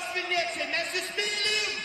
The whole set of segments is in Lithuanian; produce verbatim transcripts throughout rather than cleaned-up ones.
Labas, Vilniečiai, mes jūs mylim!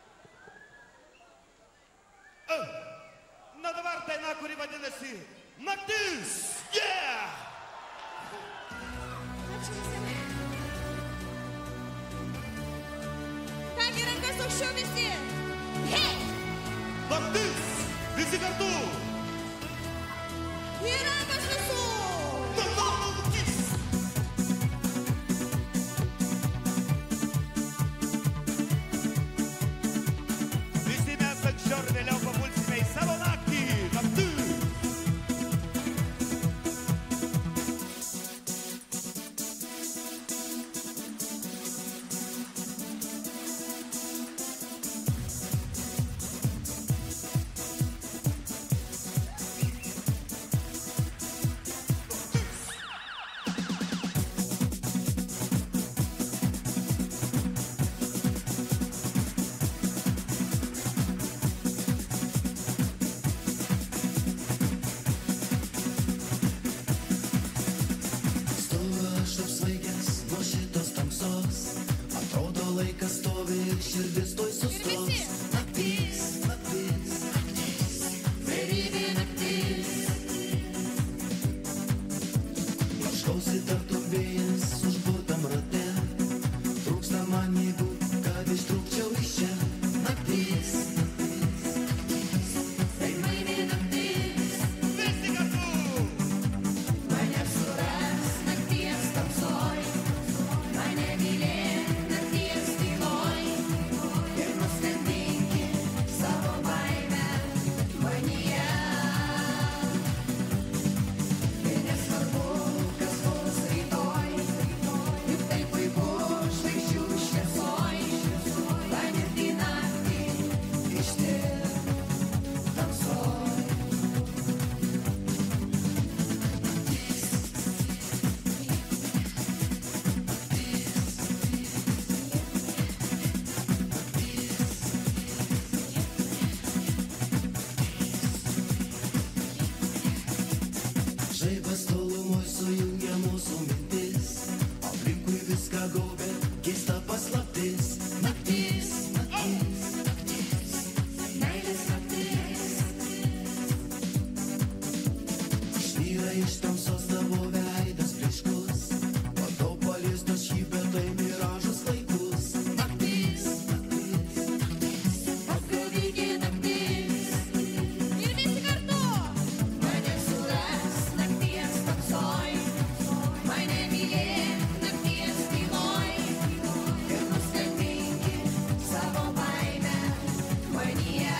Na dabar daina, kuri vadinasi naktis. Yeah! Ačiū visiems. Kągi rankas aukščiau visi. Hei! Naktis. Visi kartu. Į rankas visų. Naktis. Visi mes anksčiau ar vėliau papulsime į savo naktį. Naktis. Laikas stovi, širdis toj sustos. Naktis, naktis, naktis, vėlyvi naktis. Blaškausi tartum vėjas užburtam rate. Trūksta man jėgų, kad ištrūkčiau iš čia. Naktis, naktis, naktis, vėlyvi naktis. Visi kartu. Mane suras nakties tamsoj, mane mylė. Žaibas tolumoj sujungia mūsų mintis, aplinkui viską gaubia keista paslaptis. Naktis, naktis, naktis, meilės naktis. Išnyra iš tamsos tavo veidas blyškus, matau paliestas šypia tai miražas klaikus. Naktis, naktis, naktis, apgavikė naktis. Ir visi kartu. Mane suras nakties tamsoj, mane mylėk nakties tyloj. Ir nuskandinki savo baimę manyje.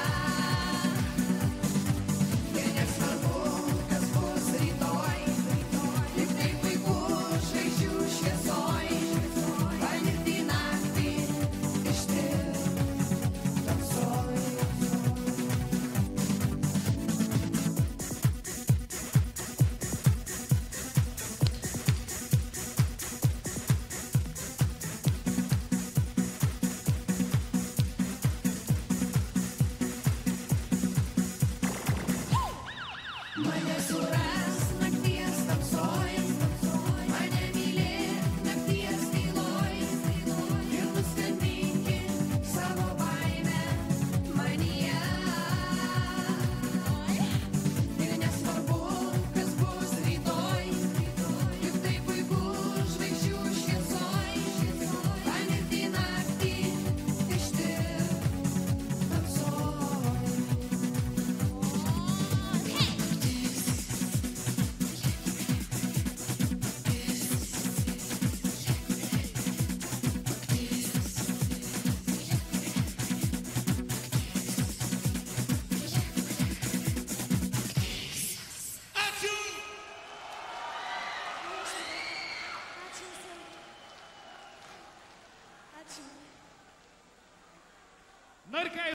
Ir nesvarbu, kas bus rytoj, tik tai puiku žvaigždžių šviesoj. Panirti naktį, ištirti tamsoj. Mane suras nakties tamsoj, mane mylėk nakties tyloj. Ir nuskandinki savo baimę manyje. Ir nesvarbu, kas bus rytoj, juk tai puiku žvaigždžių šviesoj. Panirti naktį, ištirti tamsoj. Ačiū. Ačiū visiems. Ačiū. Na ir ką